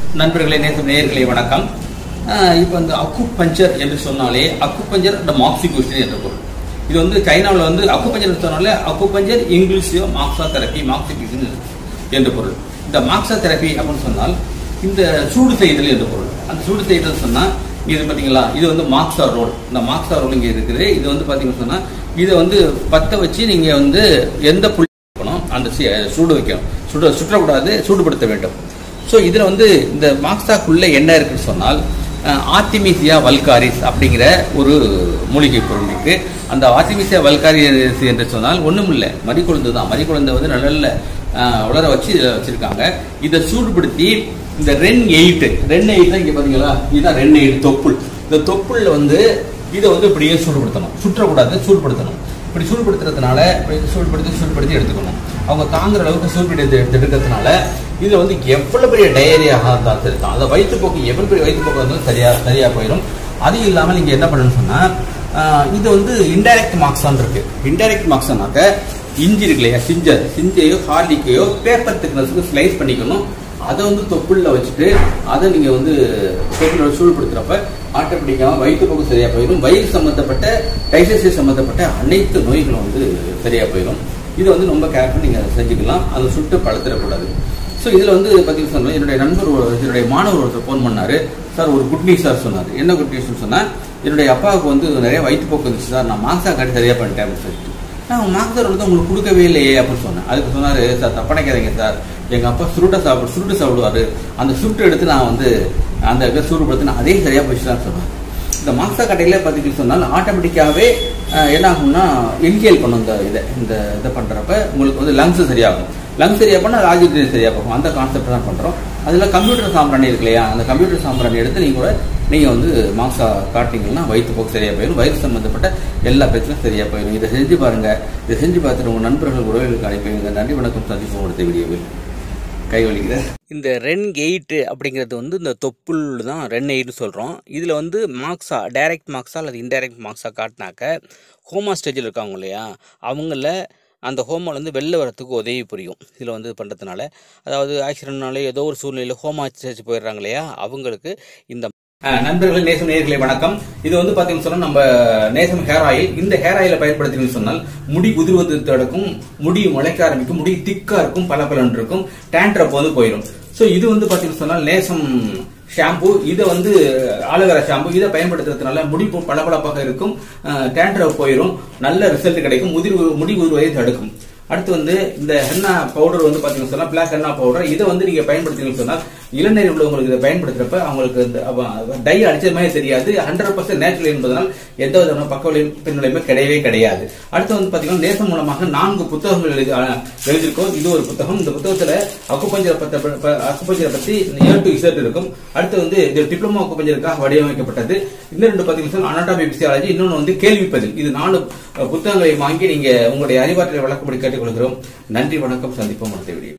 நண்பர்களே, நேயர்களே வணக்கம். இப்போ இந்த அக்குபஞ்சர் என்று சொன்னாலே அக்குபஞ்சர் அந்த மாக்சிகூஷன் என்ற பொருள். இது வந்து சைனாவில் வந்து அக்குபஞ்சர் சொன்னாலே அக்குபஞ்சர் இங்கிலீஷியோ மாக்ஸா தெரப்பி மாக்சிகூஷன் என்ற பொருள். இந்த மாக்ஸா தெரப்பி அப்படின்னு சொன்னால் இந்த சூடு செய்தல் என்ற பொருள். அந்த சூடு செய்தல் சொன்னால் இது பார்த்தீங்களா, இது வந்து மாக்ஸா ரோல். இந்த மாக்ஸா ரோல் இங்கே இருக்குது. இது வந்து பார்த்தீங்கன்னு சொன்னால் இதை வந்து பற்ற வச்சு நீங்கள் வந்து எந்த புள்ளி வைக்கணும், அந்த சூடு வைக்கணும். சுற்றக்கூடாது, சூடுபடுத்த வேண்டும். ஸோ இதில் வந்து இந்த மாக்ஸாக்குள்ளே என்ன இருக்குன்னு சொன்னால் ஆர்டிமிசியா வல்காரிஸ் அப்படிங்கிற ஒரு மூலிகை பொருள் இருக்கு. அந்த ஆர்டிமிசியா வல்காரிஸ் என்று சொன்னால் ஒன்றும் இல்லை, மறிக்குழந்து தான். மறிக்குழந்தை வந்து நல்ல உலர வச்சு வச்சிருக்காங்க. இதை சூடுபடுத்தி இந்த ரென் எயிட் தான் இங்கே பார்த்தீங்களா, இதுதான் ரென் 8 தொப்புள். இந்த தொப்புளில் வந்து இதை வந்து இப்படியே சூடுபடுத்தணும், சுற்றக்கூடாது, சூடுபடுத்தணும். இப்படி சூடுபடுத்துறதுனால சூடுபடுத்தி எடுத்துக்கணும். அவங்க தாங்குற அளவுக்கு சூடுபடுத்தி எடுக்கிறதுனால இதில் வந்து எவ்வளவு பெரிய டயரியாக இருந்தாலும் சரி தான், அதை வயிற்றுப்போக்கு எவ்வளவு பெரிய வயிற்றுப்போக்கு வந்து சரியா போயிடும். அது இல்லாமல் நீங்கள் என்ன பண்ணணும்னு சொன்னால் இது வந்து இன்டைரக்ட் மாக்ஸான் இருக்கு. இன்டைரக்ட் மாக்ஸானாக்க இஞ்சி இருக்கு இல்லையா, சிஞ்சையோ ஹார்லிக்கையோ பேப்பர் திக்னஸுக்கு ஸ்லைஸ் பண்ணிக்கணும். அதை வந்து தொப்புளில் வச்சுட்டு அதை நீங்கள் வந்து தொப்புளோட சூடுபடுத்துறப்ப ஆட்டோமேட்டிக்காக வயிற்றுப்போக்கு சரியா போயிடும். வயிறு சம்பந்தப்பட்ட டைஜஸ்டிவ் சம்பந்தப்பட்ட அனைத்து நோய்களும் வந்து சரியா போயிடும். இதை வந்து ரொம்ப கேர்ஃபுல் நீங்கள் செஞ்சுக்கலாம். அதை சுட்டு பழுத்திடக்கூடாது. ஸோ இதில் வந்து பார்த்தீங்கன்னா சொன்னால் என்னுடைய மாணவர் ஒருத்தர் ஃபோன் பண்ணார். சார் ஒரு குட் நியூஸ் சார் சொன்னார். என்ன குட் நியூஸ்னு சொன்னால், என்னுடைய அப்பாவுக்கு வந்து நிறைய வயிற்றுப்போக்கு இருந்துச்சு சார், நான் மாக்ஸா காட்டி சரியாக பண்ணிட்டேன் அப்படின்னு சொல்லிட்டு. நான் மாக்ஸா வந்து உங்களுக்கு கொடுக்கவே இல்லையே அப்படின்னு சொன்னேன். அதுக்கு சொன்னார், சார் தப்பனைக்காதீங்க சார், எங்கள் அப்பா சுருட்டு சாப்பிடுவார். அந்த சுருட்டு எடுத்து நான் வந்து அந்த சூடுபடுத்தி நான் அதே சரியாக போயிடுச்சுதான் சொன்னேன். இந்த மாக்ஸா கட்டையில் பார்த்தீங்கன்னு சொன்னால் ஆட்டோமேட்டிக்காகவே என்ன ஆகும்னா இன்ஹேல் பண்ணும். இதை பண்ணுறப்ப உங்களுக்கு வந்து லங்ஸ் சரியாகும். லங்ஸ் சரியா பண்ணால் ராஜ்யத்தின் சரியா போகும். அந்த கான்செப்ட் தான் பண்ணுறோம். அதில் கம்ப்யூட்டர் சாம்பிராணி இருக்கு இல்லையா, அந்த கம்ப்யூட்டர் சாம்பிராணி எடுத்து நீங்கள் வந்து மாக்ஸா காட்டிங்கன்னா வயிற்றுப்போக்கு சரியா போயிடும். வயிறு சம்பந்தப்பட்ட எல்லா பிரச்சனையும் சரியா போயிடும். இதை செஞ்சு பாருங்க. இதை செஞ்சு பார்த்துட்டு உங்கள் நண்பர்கள் உறவுகளுக்கு அனுப்பிவிங்க. நன்றி, வணக்கம். சந்திப்போம் அடுத்த வீடியோவில். கை வலிக்குது. இந்த ரென் 8 அப்படிங்கிறது வந்து இந்த தொப்புள் தான் ரென் 8 சொல்கிறோம். இதில் வந்து மாக்ஸா டைரக்ட் மாக்ஸா அல்லது இன்டைரக்ட் மாக்ஸா காட்டினாக்க ஹோமா ஸ்டேஜில் இருக்காங்க இல்லையா, அவங்கள அந்த ஹோமாவில் வந்து வெளில வரத்துக்கு உதவி புரியும். இதில் வந்து பண்ணுறதுனால, அதாவது ஆக்சிடென்ட்னாலே ஏதோ ஒரு சூழ்நிலையில் ஹோமா ஸ்டேஜ் போயிடுறாங்க இல்லையா, அவங்களுக்கு இந்த நண்பர்கள், நேயர்களே வணக்கம். இது வந்து பாத்தீங்கன்னு சொன்னா நம்ம நேசம் ஹேர் ஆயில். இந்த ஹேர் ஆயிலை பயன்படுத்தினு சொன்னால் முடி உதிர்வது தடுக்கும், முடி முளைக்க ஆரம்பிக்கும், முடி திக்கா இருக்கும், பலபலன் இருக்கும், டேண்ட்ரப் வந்து போயிடும். சோ இது வந்து பாத்தீங்கன்னு சொன்னால் நேசம் ஷாம்பு. இதை வந்து ஆலோவேரா ஷாம்பு. இதை பயன்படுத்துறதுனால முடி பளபளப்பாக இருக்கும், டேண்ட்ரப் போயிடும், நல்ல ரிசல்ட் கிடைக்கும், முடி உதிர்வதை தடுக்கும். அடுத்து வந்து இந்த ஹென்னா பவுடர் வந்து பாத்தீங்கன்னு சொன்னா பிளாக் ஹென்னா பவுடர். இதை வந்து நீங்க பயன்படுத்தீங்கன்னு சொன்னால் இளநீர் உள்ளவங்களுக்கு இதை பயன்படுத்துறப்ப அவங்களுக்கு டை அடிச்ச மாதிரி தெரியாது. 100% நேச்சுரல் என்பதனால் எந்த விதமான பக்க பின்விளைவுமே கிடையவே கிடையாது. அடுத்து வந்து பாத்தீங்கன்னா நேசம் மூலமாக 4 புத்தகங்கள் எழுதியிருக்கோம். இது ஒரு புத்தகம். இந்த புத்தகத்துல அக்குபஞ்சரை பத்தி A to Z இருக்கும். அடுத்து வந்து இது டிப்ளமோ அக்குபஞ்சருக்காக வடிவமைக்கப்பட்டது. இன்னும் 2 பாத்தீங்கன்னா அனாட்டமி பிசியாலஜி, இன்னொன்று வந்து கேள்விப்பதில். இது 4 புத்தகங்களை வாங்கி நீங்க உங்களுடைய அறிவாற்றலை வழக்கப்படி கேட்டுக்கொள்கிறோம். நன்றி, வணக்கம். சந்திப்போம் அடுத்த வீடியோ.